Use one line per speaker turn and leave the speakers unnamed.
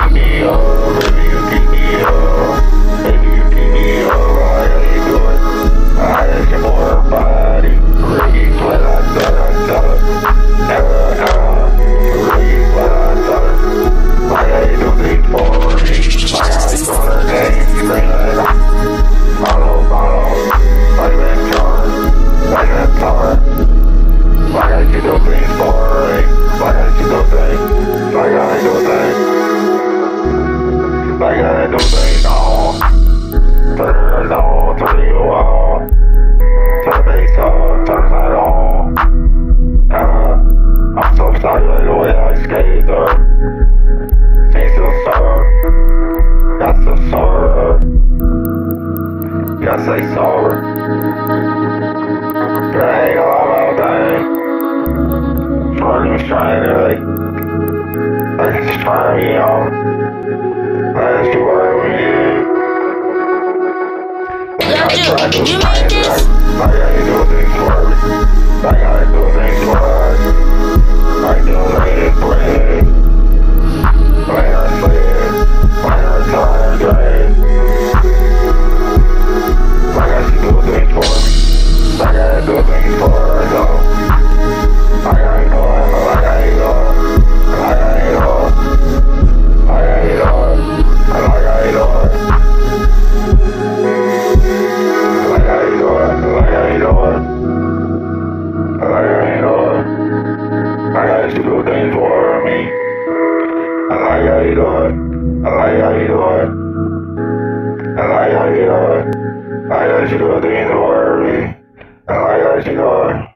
keep me up, baby, you keep me up. Baby, you keep me up, how you doing? I ask you more body, Ricky, what I tell her. Ricky, what I tell her. Why you do things for me? Why you do the things, screaming? Follow, like that charm, like that power. Why gotta you do things for me? Why gotta you do things? Why gotta do things? Why gotta do things? Oh, turn it on, turn you on. Turn the bass on, turn it on. I'm so sorry the way I skate though. Ain't so sorry, got so sorry. Gotta say sorry. There ain't a lot of things. Trying to like just trying me out. Let's do work with you.
Yo, dude, you made this?
I gotta do things for me. I gotta do things for us. I do lay it bread. When I sleep, when I time drain. I gotta do things for me. I gotta do things for her, I gotta go, I gotta go, I gotta go, I gotta go, I gotta go, I gotta go, I gotta go, I gotta go, I gotta do things for me. I gotta do it, I gotta do it, I gotta do it, I gotta do things for me. I gotta do it.